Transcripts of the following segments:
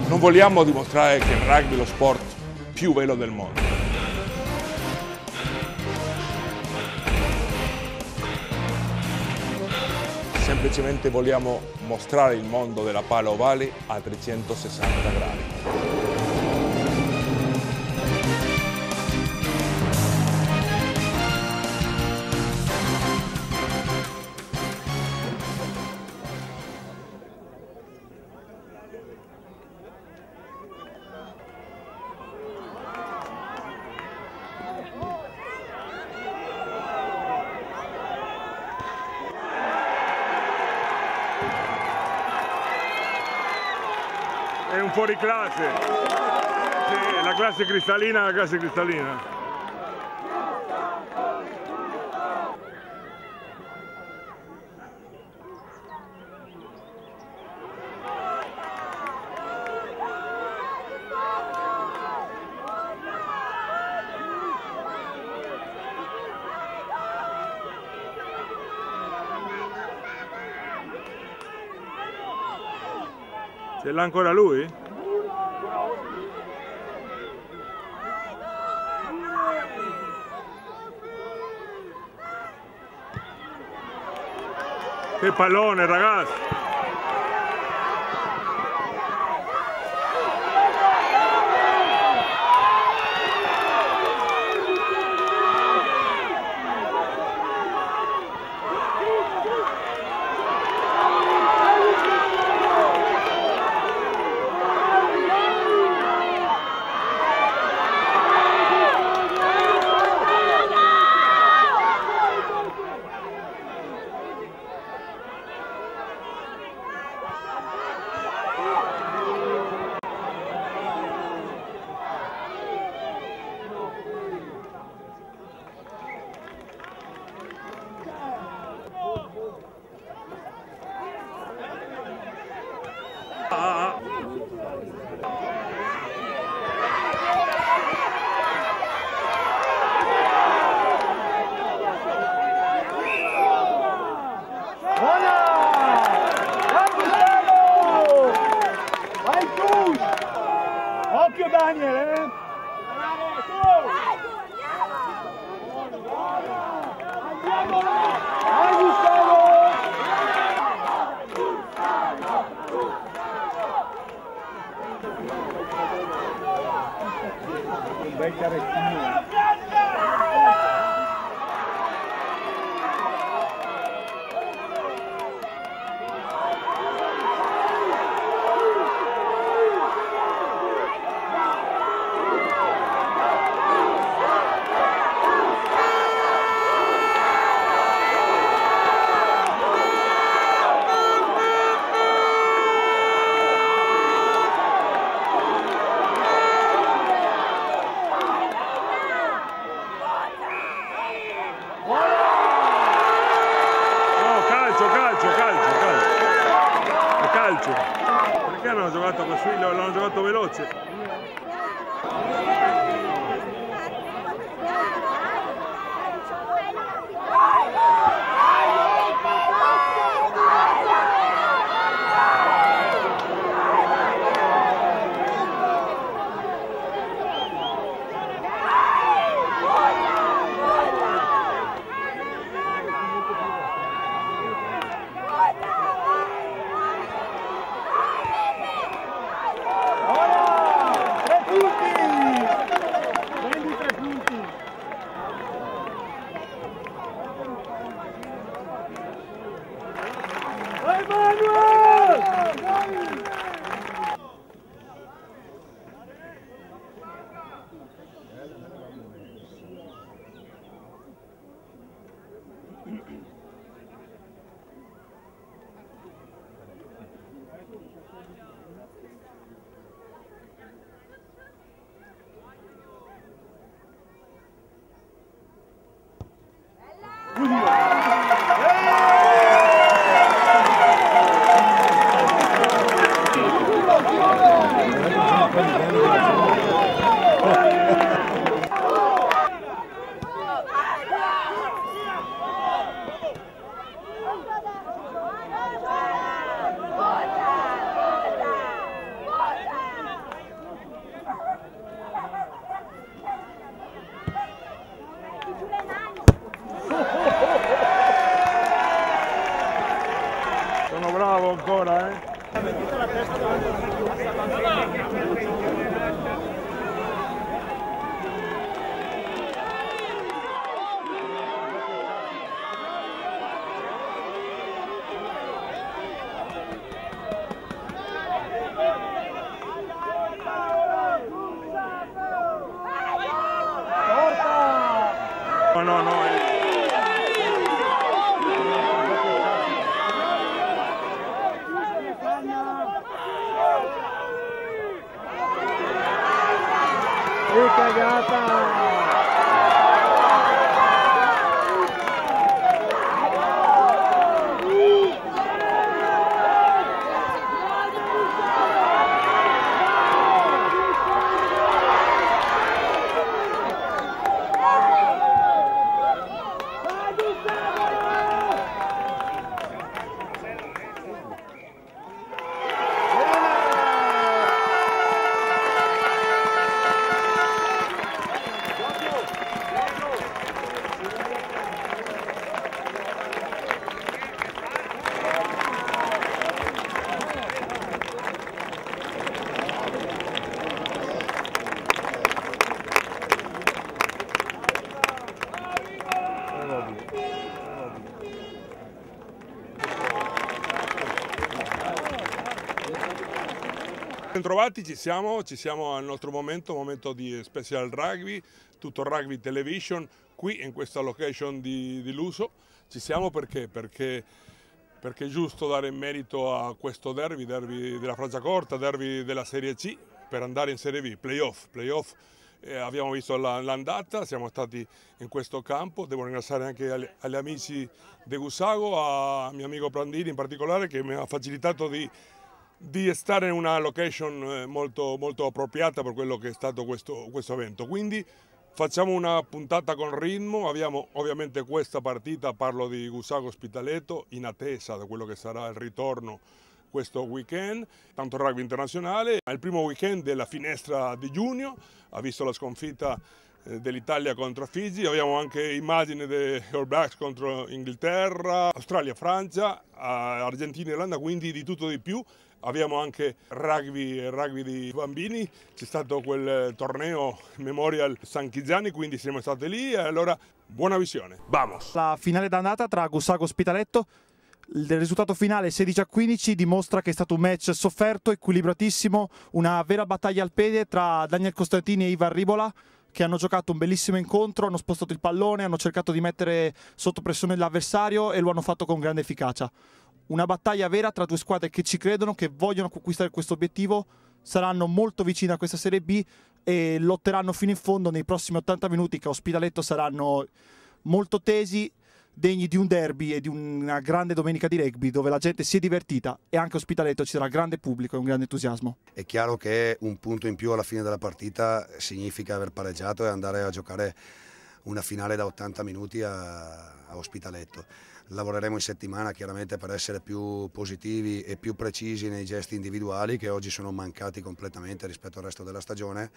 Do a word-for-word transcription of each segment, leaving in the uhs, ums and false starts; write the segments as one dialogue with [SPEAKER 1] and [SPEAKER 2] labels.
[SPEAKER 1] Non vogliamo dimostrare che il rugby è lo sport più bello del mondo. Semplicemente vogliamo mostrare il mondo della palla ovale a trecentosessanta gradi.
[SPEAKER 2] È un fuoriclasse, sì, la classe cristallina, la classe cristallina. Ce l'ha ancora lui? Che pallone, ragazzi! Ah.
[SPEAKER 3] Vai tu! Occhio Daniel, eh! Andiamo! Vai Gustavo! Un bel carettino.
[SPEAKER 2] Calcio, calcio, calcio, è calcio. Perché non hanno giocato così? L'hanno giocato veloce.
[SPEAKER 3] Tre punti!
[SPEAKER 2] No, no, no.
[SPEAKER 3] Che cagata!
[SPEAKER 2] Bentrovati, ci siamo, ci siamo al nostro momento, momento di Special Rugby, tutto Rugby Television, qui in questa location di, di Luso. Ci siamo perché? Perché, perché è giusto dare merito a questo derby, derby della Frangiacorta, derby della Serie C, per andare in Serie B, playoff, playoff. Eh, abbiamo visto l'andata, siamo stati in questo campo, devo ringraziare anche agli, agli amici di Gussago, a mio amico Prandini in particolare che mi ha facilitato di di stare in una location molto, molto appropriata per quello che è stato questo, questo evento. Quindi facciamo una puntata con ritmo, abbiamo ovviamente questa partita, parlo di Gussago Ospitaletto, in attesa da quello che sarà il ritorno questo weekend, tanto rugby internazionale. È il primo weekend della finestra di giugno, ha visto la sconfitta dell'Italia contro Figi, abbiamo anche immagini degli All Blacks contro Inghilterra, Australia, Francia, Argentina e Irlanda, quindi di tutto di più. Abbiamo anche rugby, rugby di bambini, c'è stato quel torneo Memorial San Chigiani, quindi siamo stati lì e allora buona visione, vamos!
[SPEAKER 4] La finale d'andata tra Gussago e Ospitaletto, il risultato finale sedici a quindici dimostra che è stato un match sofferto, equilibratissimo, una vera battaglia al piede tra Daniel Costantini e Ivan Ribola, che hanno giocato un bellissimo incontro, hanno spostato il pallone, hanno cercato di mettere sotto pressione l'avversario e lo hanno fatto con grande efficacia. Una battaglia vera tra due squadre che ci credono, che vogliono conquistare questo obiettivo, saranno molto vicine a questa Serie B e lotteranno fino in fondo nei prossimi ottanta minuti che a Ospitaletto saranno molto tesi, degni di un derby e di una grande domenica di rugby dove la gente si è divertita e anche a Ospitaletto ci sarà grande pubblico e un grande entusiasmo.
[SPEAKER 5] È chiaro che un punto in più alla fine della partita significa aver pareggiato e andare a giocare una finale da ottanta minuti a, a Ospitaletto. Lavoreremo in settimana chiaramente per essere più positivi e più precisi nei gesti individuali che oggi sono mancati completamente rispetto al resto della stagione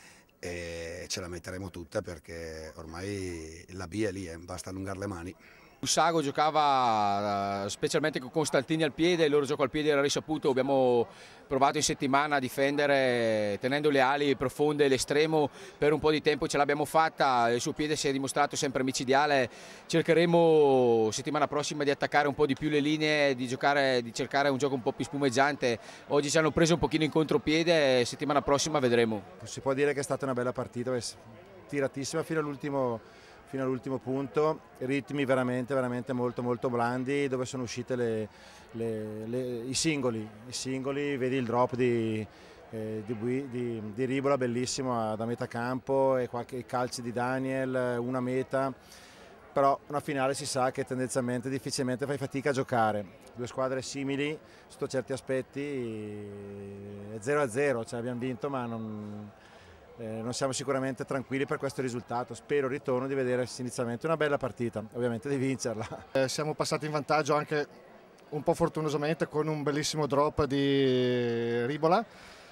[SPEAKER 5] e ce la metteremo tutta perché ormai la B è lì, eh, basta allungare le mani.
[SPEAKER 6] Gussago giocava specialmente con Costantini al piede, il loro gioco al piede era risaputo, abbiamo provato in settimana a difendere tenendo le ali profonde l'estremo, per un po' di tempo ce l'abbiamo fatta, il suo piede si è dimostrato sempre micidiale, cercheremo settimana prossima di attaccare un po' di più le linee, di, giocare, di cercare un gioco un po' più spumeggiante, oggi ci hanno preso un pochino in contropiede, settimana prossima vedremo.
[SPEAKER 7] Si può dire che è stata una bella partita, tiratissima fino all'ultimo fino all'ultimo punto, ritmi veramente, veramente molto molto blandi dove sono uscite le, le, le, i singoli, i singoli, vedi il drop di, eh, di, di, di Ribola bellissimo da metà campo e qualche calci di Daniel, una meta, però una finale si sa che tendenzialmente difficilmente fai fatica a giocare, due squadre simili sotto certi aspetti, zero a zero, cioè abbiamo vinto ma non... Eh, non siamo sicuramente tranquilli per questo risultato, spero il ritorno di vedere inizialmente una bella partita, ovviamente di vincerla.
[SPEAKER 8] Eh, siamo passati in vantaggio anche un po' fortunosamente con un bellissimo drop di Ribola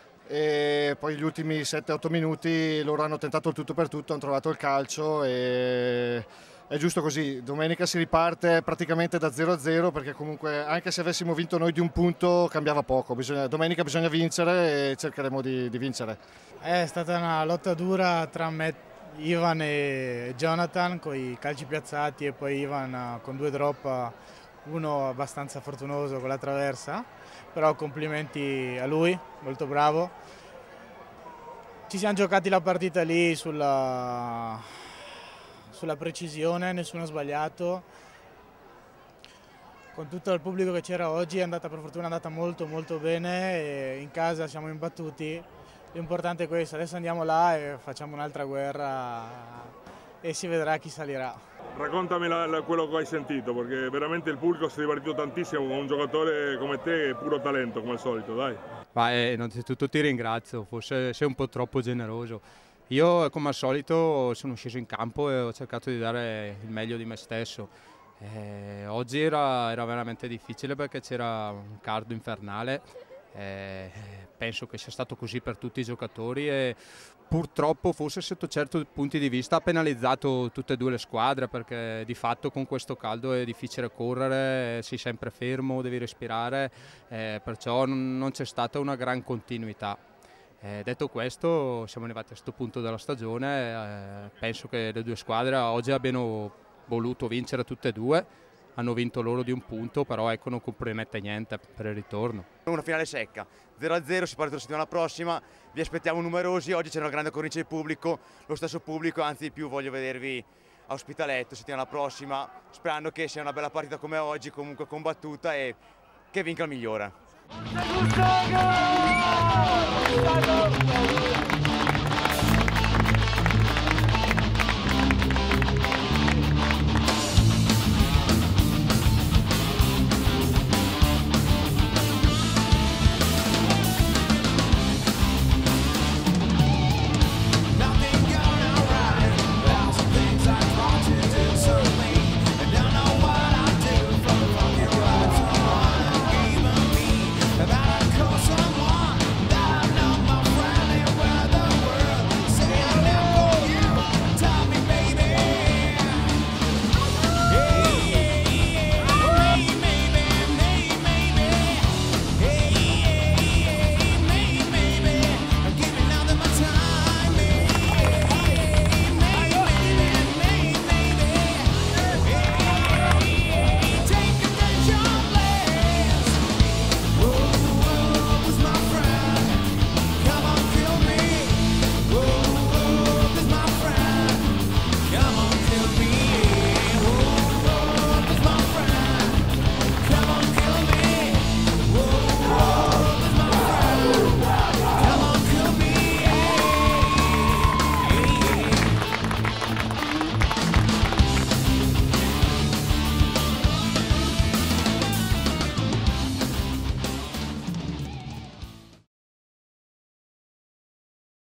[SPEAKER 8] e poi gli ultimi sette otto minuti loro hanno tentato il tutto per tutto, hanno trovato il calcio e è giusto così, domenica si riparte praticamente da zero a zero, perché comunque anche se avessimo vinto noi di un punto cambiava poco, bisogna, domenica bisogna vincere e cercheremo di, di vincere.
[SPEAKER 9] È stata una lotta dura tra me, Ivan e Jonathan con i calci piazzati e poi Ivan con due drop, uno abbastanza fortunoso con la traversa, però complimenti a lui, molto bravo. Ci siamo giocati la partita lì sulla... sulla precisione, nessuno ha sbagliato. Con tutto il pubblico che c'era oggi è andata, per fortuna è andata molto molto bene e in casa siamo imbattuti. L'importante è questo, adesso andiamo là e facciamo un'altra guerra e si vedrà chi salirà.
[SPEAKER 2] Raccontami la, la, quello che hai sentito, perché veramente il pubblico si è divertito tantissimo con un giocatore come te, è puro talento come al solito, dai.
[SPEAKER 10] Ma, eh, innanzitutto ti ringrazio, forse sei un po' troppo generoso. Io come al solito sono sceso in campo e ho cercato di dare il meglio di me stesso. Eh, oggi era, era veramente difficile perché c'era un caldo infernale, eh, penso che sia stato così per tutti i giocatori e purtroppo forse sotto certi punti di vista ha penalizzato tutte e due le squadre, perché di fatto con questo caldo è difficile correre, sei sempre fermo, devi respirare, eh, perciò non c'è stata una gran continuità. Eh, detto questo, siamo arrivati a questo punto della stagione, eh, penso che le due squadre oggi abbiano voluto vincere tutte e due, hanno vinto loro di un punto, però ecco non compromette niente per il ritorno.
[SPEAKER 11] Una finale secca, zero a zero, si parte la settimana prossima, vi aspettiamo numerosi, oggi c'è una grande cornice di pubblico, lo stesso pubblico, anzi di più voglio vedervi a Ospitaletto settimana prossima, sperando che sia una bella partita come oggi, comunque combattuta e che vinca il migliore.